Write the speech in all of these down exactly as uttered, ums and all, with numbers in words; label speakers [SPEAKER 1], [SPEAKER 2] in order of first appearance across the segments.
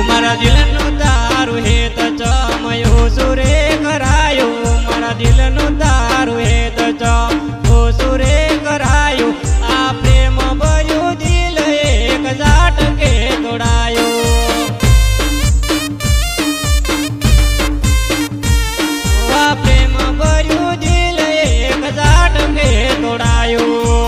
[SPEAKER 1] मारा दिलनु तारू हेत चमयो सुरे करायो मारा दिलनु तारू हेत चमयो सुरे करायो आ प्रेम भर्यो दिल एक जाटके तोड़ायो आ प्रेम भर्यो दिल एक जाटके तोड़ायो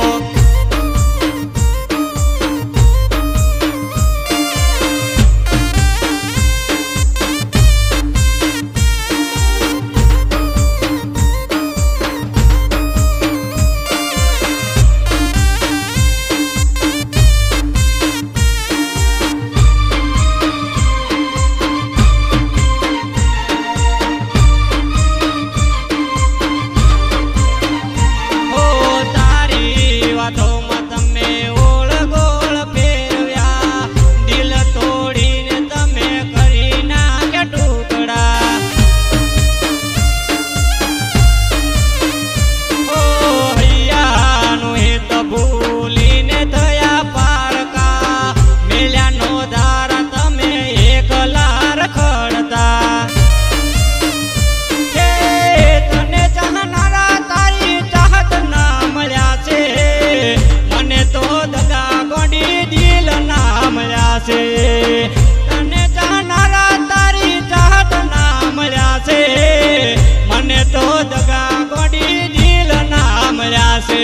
[SPEAKER 1] तने जानारा तारी चाहत ना मल्या से मने तो दगा गोडी दिल ना मल्या से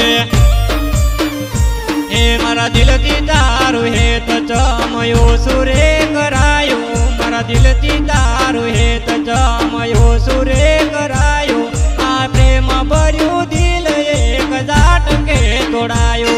[SPEAKER 1] ए मारा दिल की तारू है तो चमयो सुरे करायो मारा दिल की तारू है तो चमयो सुरे करायो आ प्रेम भर्यो दिल एक जाटके तोड़ायो